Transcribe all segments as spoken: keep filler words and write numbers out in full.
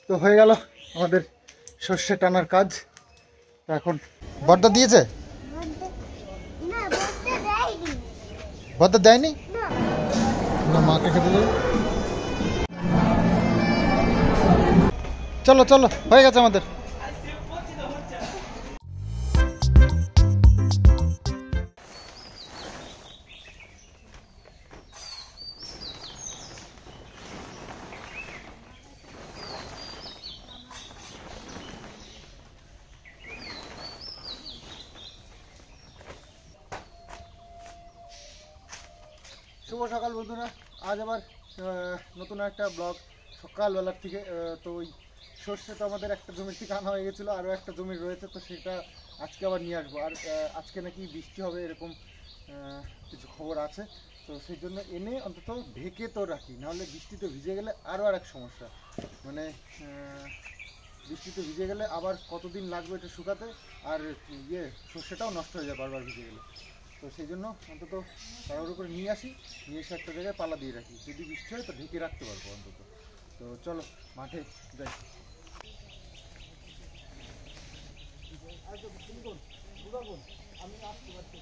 তো হয়ে গেল আমাদের সর্ষে টানার কাজ। তো এখন বর্দা দিয়েছে, বর্দা দেয়নি না, মাকে খেতে দেবে। চলো চলো, হয়ে গেছে আমাদের। শুভ সকাল বন্ধুরা, আজ আবার নতুন একটা ব্লগ সকালবেলার থেকে। তো ওই সর্ষে তো আমাদের একটা জমির থেকে আনা হয়ে গেছিলো, আরও একটা জমির রয়েছে, তো সেটা আজকে আবার নিয়ে আসবো। আর আজকে নাকি বৃষ্টি হবে এরকম কিছু খবর আছে, তো সেই জন্য এনে অন্তত ঢেকে তো রাখি, নাহলে বৃষ্টিতে ভিজে গেলে আরও আর এক সমস্যা। মানে বৃষ্টিতে ভিজে গেলে আবার কতদিন লাগবে এটা শুকাতে, আর ইয়ে সর্ষেটাও নষ্ট হয়ে যায় বারবার ভিজে গেলে। তো সেই জন্য অন্তত তাড়াহুড়ো করে নিয়ে আসি, নিয়ে এসে একটা জায়গায় পালা দিয়ে রাখি, যদি বৃষ্টি হয় তো ঢেকে রাখতে পারবো অন্তত। তো চলো মাঠে যাই। আমি আসতে পারছি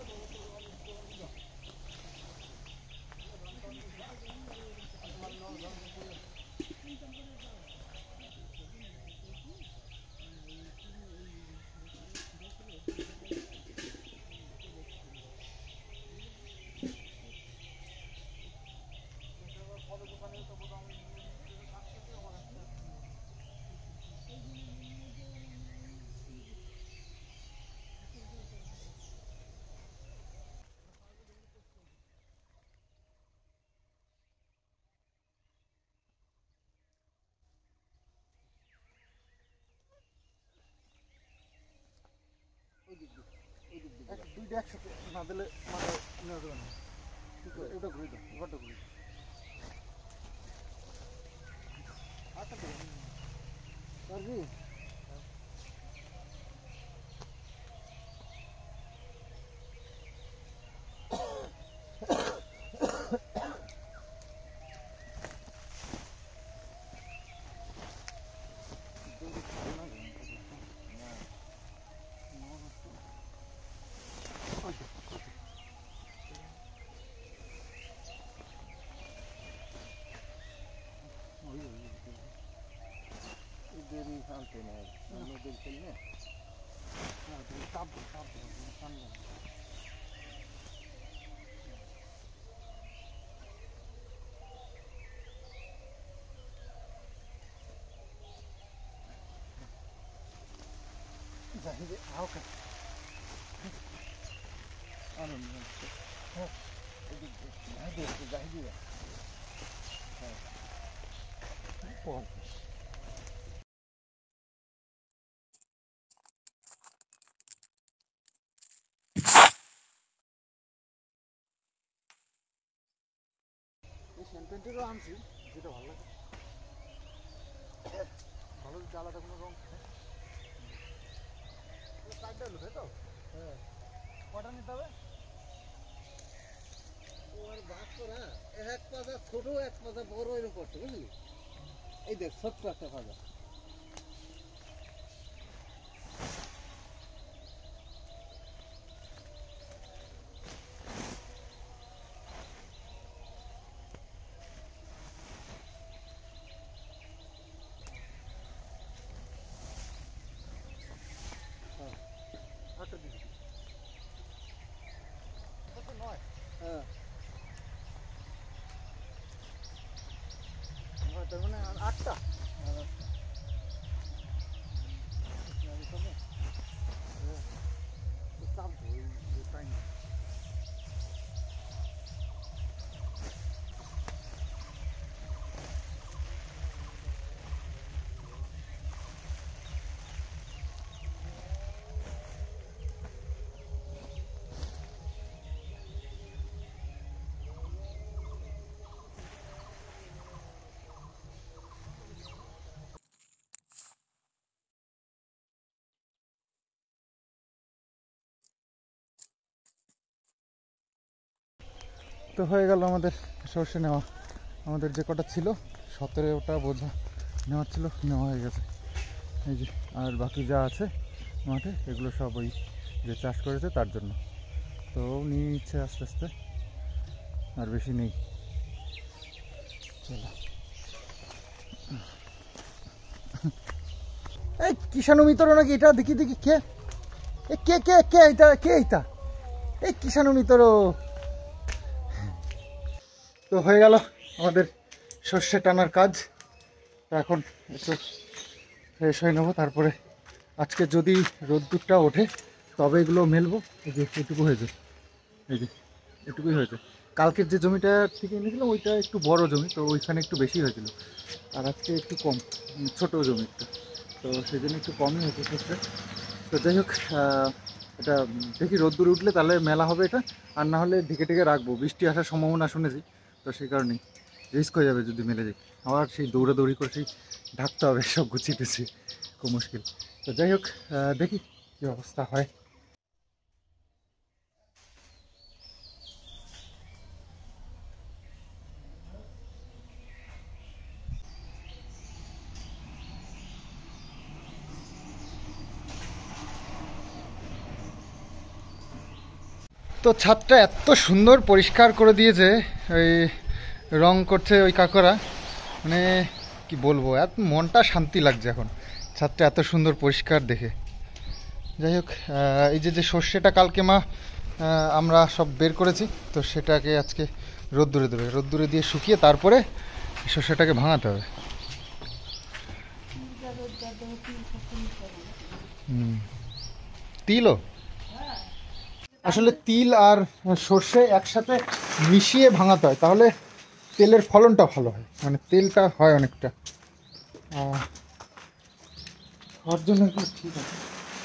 দুইটা একসাথে না দিলে মানে নেওয়া যাবে না। ওটা ঘুরে দাও, ঘরটা ঘুরে দাও। আচ্ছা পারবি? দেরি আনতে নেই, নদীর খেললে চাপ চাপ ঠান্ডা। যাই আও কা আনন্দ হ্যাঁ, এদিক যাই দিয়ে যাই দিয়ে হ্যাঁ পর এই শ্যাম্পেনটারও আনছি, যেটা ভালো লাগে, ভালো যদি আলাদা কোনো রঙ থাকে। চারটা হলো তাই তো? হ্যাঁ, কটা নিতে হবে? ও আর বাস করা এক পাতা ছোট, এক পাতা বড় এরকম করছে, বুঝলি? এই দেখ ছোট্ট একটা পাতা। হ্যাঁ, তার মানে আটটা চাপ টাইম। তো হয়ে গেল আমাদের সর্ষে নেওয়া। আমাদের যে কটা ছিল সতেরোটা বোঝা নেওয়ার ছিল নেওয়া হয়ে গেছে। এই যে আর বাকি যা আছে মাঠে এগুলো সব ওই যে চাষ করেছে তার জন্য, তো নিয়ে নিচ্ছে আস্তে আস্তে, আর বেশি নেই। চলো এই কিষাণু মিত্র নাকি এটা, দেখি দেখি কে এ কে কে কে এটা কে এটা এই কিষাণু মিত্র। তো হয়ে গেল আমাদের সর্ষে টানার কাজ। তো এখন একটু ফ্রেশ হয়ে নেবো, তারপরে আজকে যদি রোদ্দুরটা ওঠে তবে এগুলো মেলবো। এই যে এটুকু হয়েছে, এই যে এটুকুই হয়েছে। কালকের যে জমিটা থেকে এনেছিলাম ওইটা একটু বড় জমি, তো ওইখানে একটু বেশি হয়েছিল, আর আজকে একটু কম, ছোটো জমি একটু, তো সেই জন্য একটু কমই হয়েছে সর্ষে। তো যাই হোক, এটা দেখি রোদ্দুর উঠলে তাহলে মেলা হবে এটা, আর না হলে ঢেকে ঢেকে রাখবো। বৃষ্টি আসার সম্ভাবনা শুনেছি, তো সেই কারণেই রিস্ক হয়ে যাবে যদি মেলে যাই। আবার সেই দৌড়াদৌড়ি করে সেই ঢাকতে হবে সব গুছিয়ে টুছিয়ে, খুব মুশকিল। তো যাই হোক, দেখি কী অবস্থা হয়। তো ছাদটা এত সুন্দর পরিষ্কার করে দিয়েছে, ওই রং করছে ওই কাকরা, মানে কি বলবো, এত মনটা শান্তি লাগছে এখন ছাদটা এত সুন্দর পরিষ্কার দেখে। যাই হোক, এই যে যে সর্ষেটা কালকে মা আমরা সব বের করেছি, তো সেটাকে আজকে রোদ্দুরে দেবে, রোদ্দুরে দিয়ে শুকিয়ে তারপরে সর্ষেটাকে ভাঙাতে হবে। হুম, তিলও আসলে তিল আর সর্ষে একসাথে মিশিয়ে ভাঙাতে হয়, তাহলে তেলের ফলনটা ভালো হয়, মানে তেলটা হয় অনেকটা, ওর জন্য ঠিক আছে।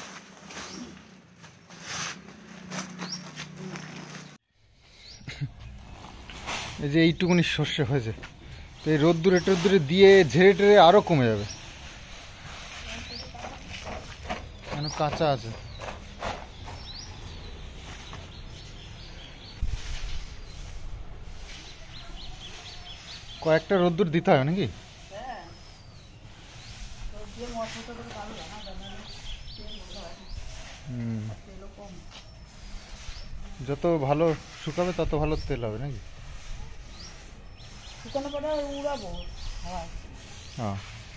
এই যে এইটুকুনি সর্ষে হয়েছে, তো এই রোদ্দুরে টোদ্দুরে দিয়ে ঝেড়ে টেড়ে আরও কমে যাবে, কেন কাঁচা আছে। কয়েকটা রোদ্দুর দিতে হয় নাকি? হুম, যত ভালো শুকাবে তত ভালো তেল হবে নাকি? হ্যাঁ,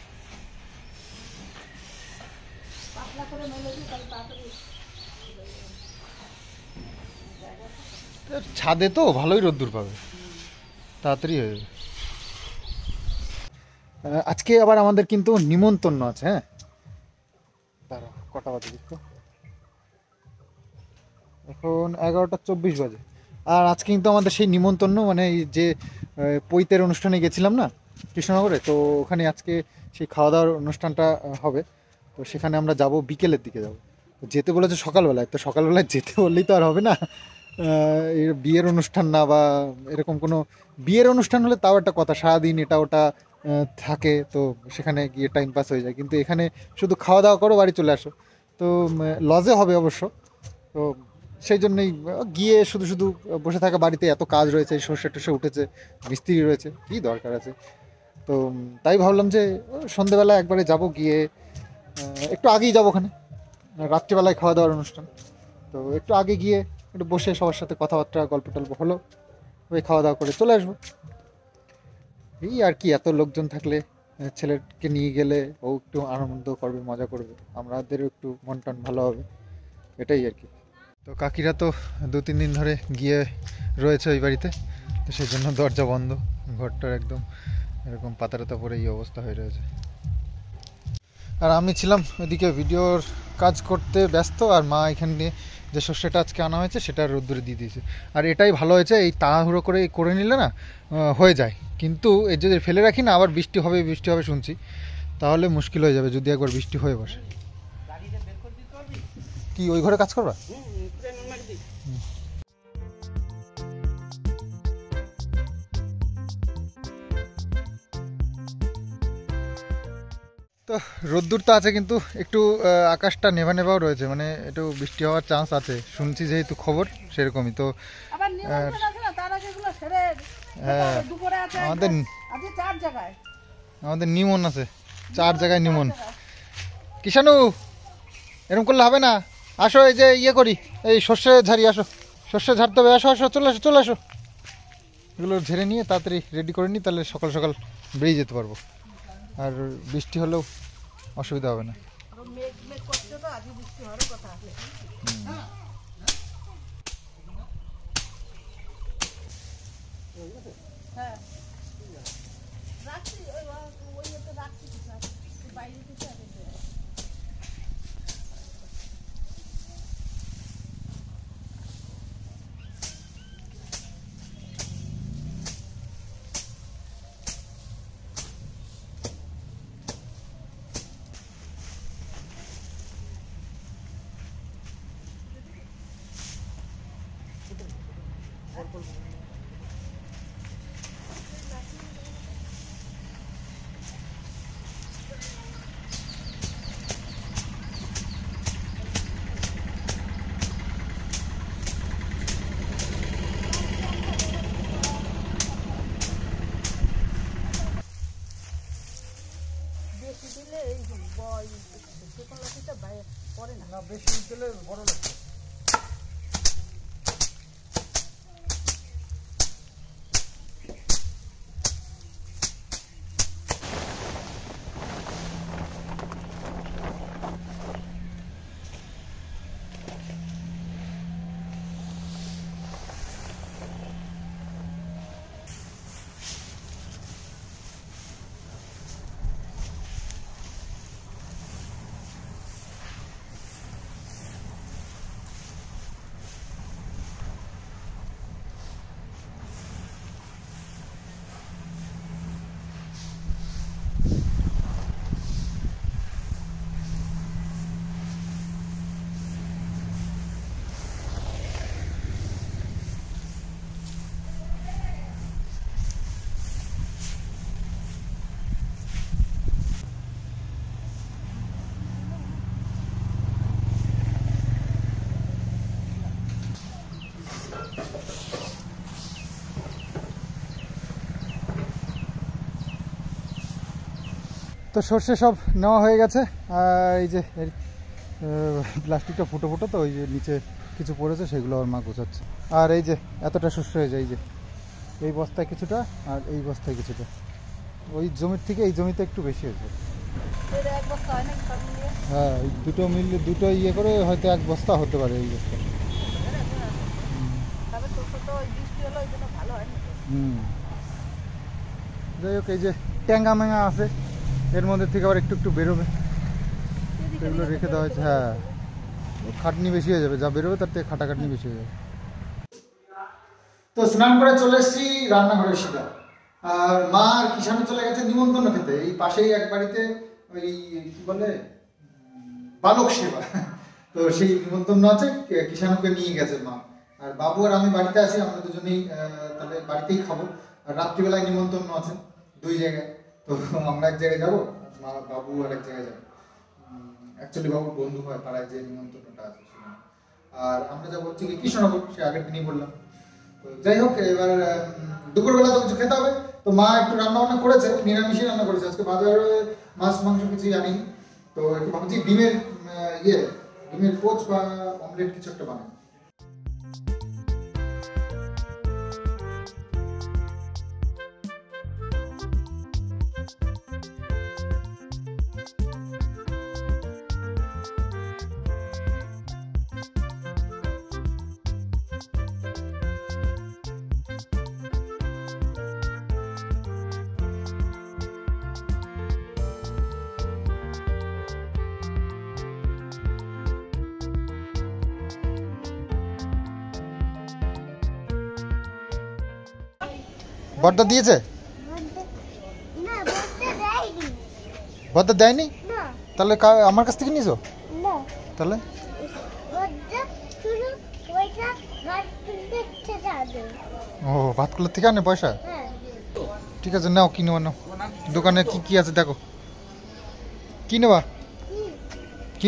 ছাদে তো ভালোই রোদ্দুর পাবে, তাড়াতাড়ি হয়ে যাবে। আজকে আবার আমাদের কিন্তু নিমন্ত্রণ আছে। হ্যাঁ, দাঁড়া কটা বাজে দেখো, এখন এগারোটা চব্বিশ বাজে। আর আজকে কিন্তু আমাদের সেই নিমন্ত্রণ, মানে এই যে পৈতের অনুষ্ঠানে গেছিলাম না কৃষ্ণনগরে, তো ওখানে আজকে সেই খাওয়া দাওয়ার অনুষ্ঠানটা হবে, তো সেখানে আমরা যাব বিকেলের দিকে যাব। যেতে বলেছে সকালবেলায়, তো সকালবেলায় যেতে বললেই তো আর হবে না, বিয়ের অনুষ্ঠান না বা এরকম কোনো বিয়ের অনুষ্ঠান হলে তাও একটা কথা, সারাদিন এটা ওটা থাকে, তো সেখানে গিয়ে টাইম পাস হয়ে যায়, কিন্তু এখানে শুধু খাওয়া দাওয়া করো বাড়ি চলে আসো, তো লজে হবে অবশ্য। তো সেই জন্যই গিয়ে শুধু শুধু বসে থাকা, বাড়িতে এত কাজ রয়েছে, সর্ষে টর্ষে উঠেছে, মিস্ত্রি রয়েছে, কী দরকার আছে। তো তাই ভাবলাম যে সন্ধেবেলা একবারে যাব, গিয়ে একটু আগেই যাবো, ওখানে রাত্রিবেলায় খাওয়া দাওয়ার অনুষ্ঠান, তো একটু আগে গিয়ে একটু বসে সবার সাথে কথাবার্তা গল্প টল্প হলো, ওই খাওয়া দাওয়া করে চলে আসবো। এই আর কি, এত লোকজন থাকলে ছেলেকে নিয়ে গেলে ও একটু আনন্দ করবে, মজা করবে, আমাদেরও একটু মন টন ভালো হবে, এটাই আর কি। তো কাকিরা তো দু তিন দিন ধরে গিয়ে রয়েছে ওই বাড়িতে, তো সেই জন্য দরজা বন্ধ, ঘরটার একদম এরকম পাতারাতা পরে এই অবস্থা হয়ে রয়েছে। আর আমি ছিলাম ওইদিকে ভিডিওর কাজ করতে ব্যস্ত, আর মা এখানে নিয়ে যে সর্ষেটা আজকে আনা হয়েছে সেটা রোদ্দুরে দিয়ে দিয়েছে। আর এটাই ভালো হয়েছে, এই তাড়াহুড়ো করে করে নিলে না হয়ে যায়, কিন্তু এই যদি ফেলে রাখি না, আবার বৃষ্টি হবে বৃষ্টি হবে শুনছি, তাহলে মুশকিল হয়ে যাবে যদি একবার বৃষ্টি হয়ে বসে। কি ওই ঘরে কাজ করবা? তো রোদ্দুর তো আছে, কিন্তু একটু আকাশটা নেভা নেভাও রয়েছে, মানে একটু বৃষ্টি হওয়ার চান্স আছে শুনছি, যেহেতু খবর সেরকমই। তো হ্যাঁ, আমাদের আমাদের নিমন আছে, চার জায়গায় নিমন। কিষানু এরকম করলে হবে না, আসো এই যে ইয়ে করি, এই সর্ষে ঝাড়ি, আসো সর্ষে ঝাড়তে হবে, আসো আসো চলে আসো চলে আসো। এগুলো ঝেড়ে নিয়ে তাড়াতাড়ি রেডি করে নিই, তাহলে সকাল সকাল বেরিয়ে যেতে পারবো, আর বৃষ্টি হলেও অসুবিধা হবে না। না বেশি দিলে বড় লাগবে। তো সর্ষে সব নেওয়া হয়ে গেছে, আর এই যে প্লাস্টিকটা ফুটো ফুটো, তো ওই যে নিচে কিছু পড়েছে সেগুলো আমার মা গোছাচ্ছে। আর এই যে এতটা সর্ষে হয়ে যায়, এই যে এই বস্তায় কিছুটা আর এই বস্তায় কিছুটা, ওই জমির থেকে এই জমিতে একটু বেশি হয়েছে। হ্যাঁ এই দুটো মিলে দুটো ইয়ে করে হয়তো এক বস্তা হতে পারে এই বস্তা। হুম যাই হোক, এই যে ট্যাঙ্গা ম্যাঙ্গা আছে, এর মধ্যে থেকে আবার একটু একটু বেরোবে, সেগুলো রেখে দেওয়া হয়েছে। হ্যাঁ খাটনি বেশি হয়ে যাবে, যা বেরোবে তার থেকে খাটাখাটনি বেশি হয়ে যাবে। তো স্নান করে চলে এসেছি রান্নাঘরে সিধা, আর মা আর কিষানু চলে গেছে নিমন্ত্রণ খেতে। এই পাশেই এক বাড়িতে ওই কি বলে বালক সেবা, তো সেই নিমন্ত্রণ আছে, কিষানুকে নিয়ে গেছে মা। আর বাবু আর আমি বাড়িতে আছি, আমরা দুজনেই তাহলে বাড়িতেই খাবো। আর রাত্রিবেলায় নিমন্ত্রণ আছে দুই জায়গায়, তো আমরা এক জায়গায় যাবো, মা বাবু আর এক জায়গায় যাবো। অ্যাকচুয়ালি বাবুর বন্ধু হয় পাড়ায় যে নিমন্ত্রণটা আছে সেখানে। আর আমরা যাবো হচ্ছে কি কৃষ্ণনগর, সে আগের দিনই বললাম। তো যাই হোক, এবার দুপুরবেলা তো কিছু খেতে হবে, তো মা একটু রান্না বান্না করেছে, নিরামিষই রান্না করেছে আজকে, বাজারে মাছ মাংস কিছুই আনি। তো একটু ভাবছি ডিমের ইয়ে ডিমের পোচ বা অমলেট কিছু একটা বানাই। বড়দা দিয়েছে? বড়দা দেয়নি? তাহলে আমার কাছ থেকে নিয়েছো? তাহলে ও ভাত কুলের থেকে আনে পয়সা? ঠিক আছে নাও, কি নেবা নাও, দোকানে কি কি আছে দেখো। কি নেবা? কি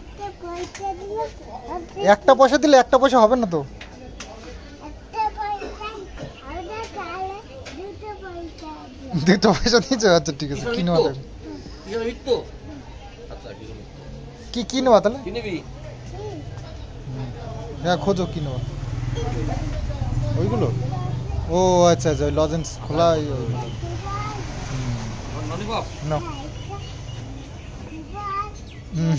একটা পয়সা দিলে? একটা পয়সা হবে না তো। দুটো পয়সা দিয়েছো? আচ্ছা ঠিক আছে, কি নেওয়া দেখো। কি কি নেওয়া তাহলে হ্যাঁ খোঁজো কি নেওয়া ওইগুলো ও আচ্ছা আচ্ছা ওই লজেন্স খোলা না হুম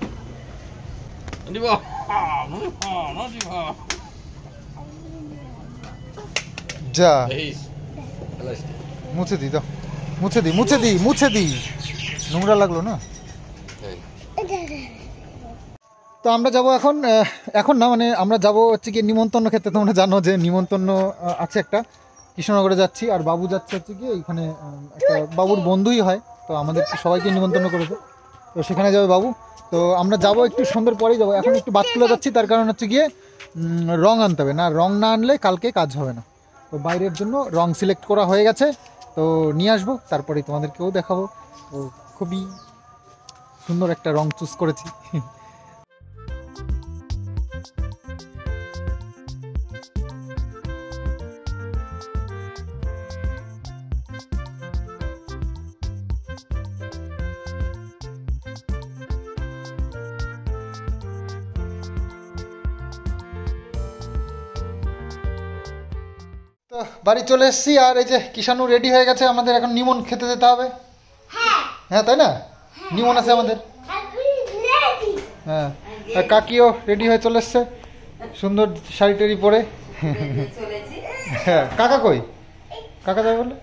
যা মুছে দি দাও মুছে দি মুছে দি মুছে দি নোংরা লাগলো না তো আমরা যাব এখন এখন না মানে আমরা যাব হচ্ছে কি নিমন্ত্রণ খেতে তোমরা জানো যে নিমন্ত্রণ আছে একটা কৃষ্ণনগরে যাচ্ছি আর বাবু যাচ্ছে হচ্ছে কি এইখানে একটা বাবুর বন্ধুই হয় তো আমাদের সবাইকে নিমন্ত্রণ করেছে তো সেখানে যাবে বাবু তো আমরা যাব একটু সন্ধ্যার পরেই যাবো এখন একটু বাতকুলা যাচ্ছি তার কারণ হচ্ছে গিয়ে রং আনতে হবে না রং না আনলে কালকে কাজ হবে না তো বাইরের জন্য রং সিলেক্ট করা হয়ে গেছে তো নিয়ে আসবো তারপরে তোমাদেরকেও দেখাবো তো খুবই সুন্দর একটা রং চুজ করেছি তো বাড়ি চলে এসেছি আর এই যে কিষানু রেডি হয়ে গেছে আমাদের এখন নিমন খেতে যেতে হবে হ্যাঁ তাই না নিমন আছে আমাদের হ্যাঁ আর কাকিও রেডি হয়ে চলে এসছে সুন্দর শাড়ি টাড়ি পরে হ্যাঁ কাকা কই কাকা যাবে বলে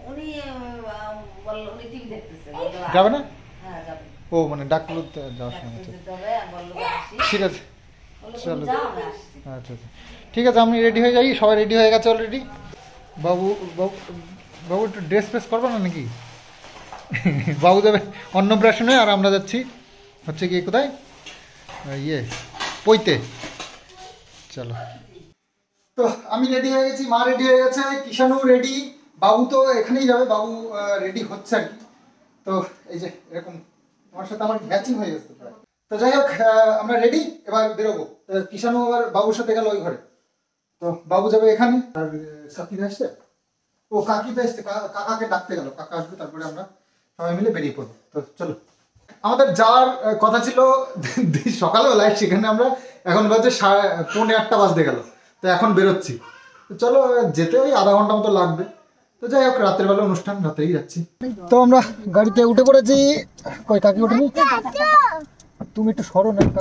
যাবে না ও মানে ডাকলো যাওয়ার সময় ঠিক আছে চলো আচ্ছা আচ্ছা ঠিক আছে আমি রেডি হয়ে যাই সবাই রেডি হয়ে গেছে অলরেডি বাবু বাবু বাবু একটু ড্রেস ফ্রেস করবে না নাকি বাবু যাবে অন্নপ্রাশনে আর আমরা যাচ্ছি হচ্ছে কি কোথায় ইয়ে পইতে চলো তো আমি রেডি হয়ে গেছি মা রেডি হয়ে গেছে কিষানু রেডি বাবু তো এখানেই যাবে বাবু রেডি হচ্ছে আর কি তো এই যে এরকম আমার সাথে আমার ম্যাচিং হয়ে গেছে তো যাই হোক আমরা রেডি এবার বেরোবো কিষানু আবার বাবুর সাথে গেল ওই ঘরে তো বাবু যাবে এখানে আর কাকিরা আসছে ও কাকিতে আসছে কাকাকে ডাকতে গেল কাকা আসবে তারপরে আমরা সবাই মিলে বেরিয়ে পড়বো তো চলো আমাদের যাওয়ার কথা ছিল সকালবেলায় সেখানে আমরা এখন বাজে সাড়ে পৌনে আটটা বাজতে গেল তো এখন বেরোচ্ছি তো চলো যেতে ওই আধা ঘন্টা মতো লাগবে তো যাই হোক রাতের বেলা অনুষ্ঠান রাতেই যাচ্ছি তো আমরা গাড়িতে উঠে পড়েছি কই কাকি ওঠেনি তুমি একটু সরো না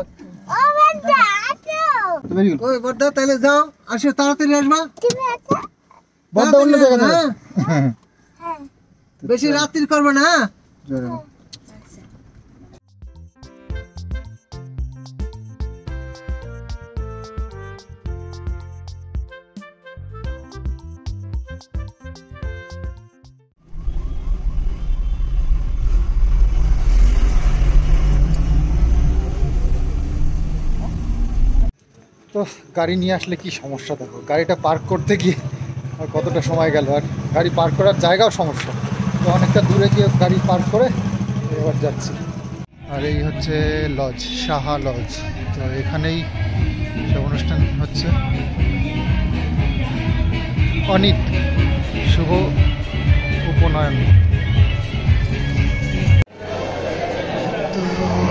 বড়দা তাহলে যাও আসো তাড়াতাড়ি আসবা বড়দা অন্য জায়গায় বেশি রাত্রি করবে না তো গাড়ি নিয়ে আসলে কি সমস্যা দেখো গাড়িটা পার্ক করতে গিয়ে আর কতটা সময় গেল আর গাড়ি পার্ক করার জায়গাও সমস্যা তো অনেকটা দূরে গিয়ে গাড়ি পার্ক করে এবার যাচ্ছি আর এই হচ্ছে লজ সাহা লজ তো এখানেই সব অনুষ্ঠান হচ্ছে অনিত শুভ উপনয়ন তো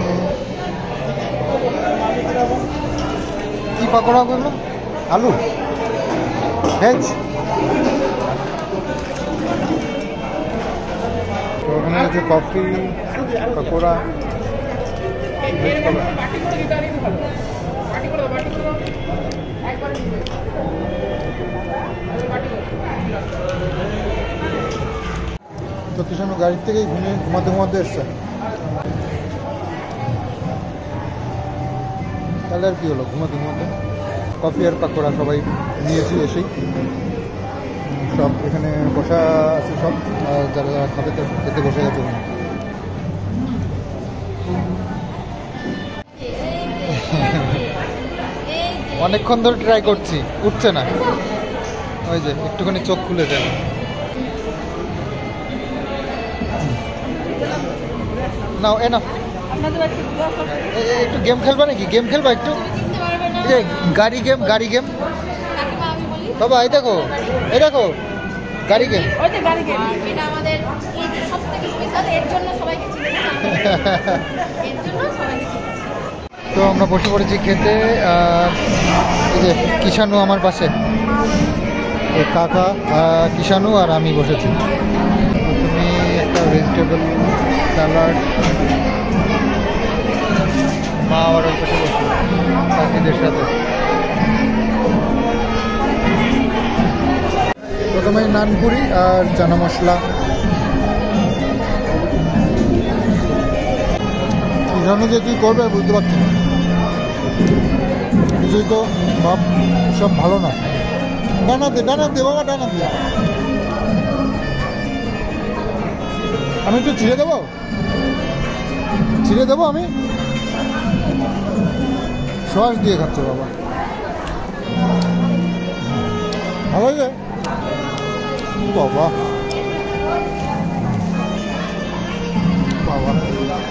কি পাকোড়া করলো আলু ভেজ তো ওখানে আছে কফি পাকোড়া ভেজ পাকোড়া তো কিষানু গাড়ির থেকেই ঘুমিয়ে ঘুমাতে ঘুমাতে এসছে তাহলে আর কি হলো ঘুমাতে ঘুমাতে কফি আর পাকোড়া সবাই নিয়েছি এসেই সব এখানে বসা আছে সব আর যারা যারা খাবে তো খেতে বসে গেছে অনেকক্ষণ ধরে ট্রাই করছি উঠছে না ওই যে একটুখানি চোখ খুলে দেয় নাও এ না একটু গেম খেলবা নাকি গেম খেলবা একটু গাড়ি গেম গাড়ি গেম বাবা এই দেখো এই দেখো গাড়ি গেম। ওই যে গাড়ি গেম, এটা আমাদের এই সবথেকে স্পেশাল, এর জন্য সবাইকে চিনে এর জন্য সবাইকে চিনে। তো আমরা বসে পড়েছি খেতে, আর এই যে কিষাণু আমার পাশে, এই কাকা কিষাণু আর আমি বসেছি। প্রথমে একটা ভেজিটেবল স্যালাড, মা অর্ডার পাশে বসে কাকিদের সাথে। প্রথমে নানপুরি আর চানা মশলা। কিষাণু যে কী করবে বুঝতে পারছি না, কিছুই তো ভাব সব ভালো না। ডানা দে ডানা দে বাবা, ডানা দে। আমি একটু ছিঁড়ে দেবো, ছিঁড়ে দেবো আমি। সস দিয়ে খাচ্ছে বাবা, ভালো হয়েছে বাবা বাবা।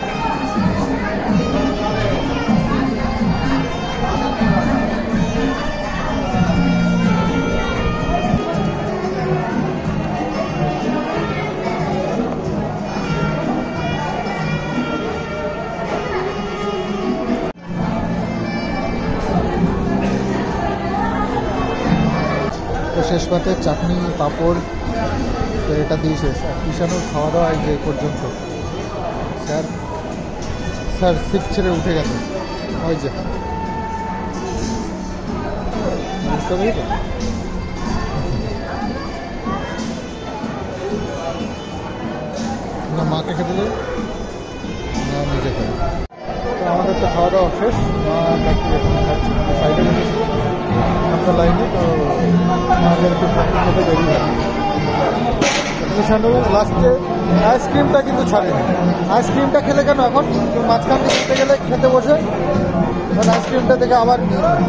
তো শেষ পাতে চাটনি পাঁপড়, তো এটা দিয়ে শেষ। আর কিষাণুর খাওয়া দাওয়া এই যে পর্যন্ত। স্যার স্যার সিট ছেড়ে উঠে গেছে, ওই যে বুঝতে পারি তো। মাকে খেতে দেবে না নিজে খাবে। তো আমাদের তো খাওয়া দাওয়া শেষ, মা কাকি এখন খাচ্ছি সাইডে বসেছি আমরা লাইনে। তো আমাদের একটু খেতে দেরি হয়। কিষাণু লাস্টে আইসক্রিমটা কিন্তু ছাড়েনি। আইসক্রিমটা খেলে কেন এখন মাঝখান দিয়ে খেতে গেলে খেতে বসে মানে আইসক্রিমটা থেকে আবার নিয়ে নেয়।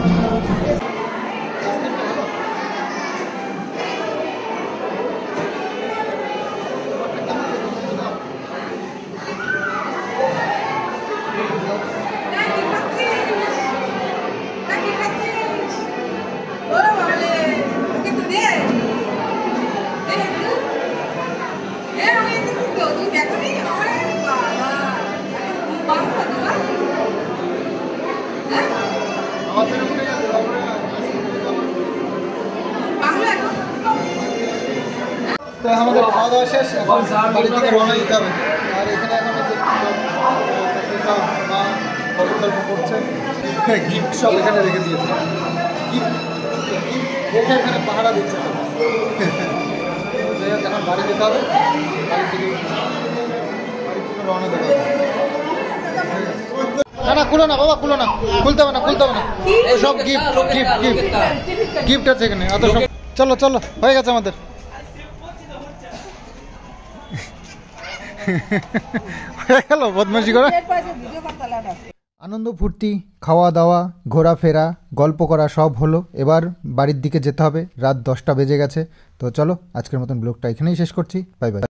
তো আমাদের খাওয়া দাওয়া শেষ, এখন বাড়ির থেকে রওনা দিতে হবে। আর এখানে এখন সব মা গল্প টল্প করছে, গিফট সব এখানে রেখে দিয়েছে, গিফট রেখে এখানে পাহারা দিচ্ছে। যাই হোক এখন বাড়ি যেতে হবে, বাড়ি থেকে বাড়ি থেকে রওনা দিতে হবে। না না খুলো না বাবা, খুলো না, খুলতে হবে না, খুলতে হবে না, ওই সব গিফট গিফট গিফট গিফট আছে এখানে অত সব। চলো চলো, হয়ে গেছে আমাদের। হয়ে গেল বদমাশি করে। আনন্দ ফুর্তি, খাওয়া দাওয়া, ঘোরাফেরা, গল্প করা সব হলো। এবার বাড়ির দিকে যেতে হবে, রাত দশটা বেজে গেছে। তো চলো আজকের মতন ব্লগটা এখানেই শেষ করছি। Bye by.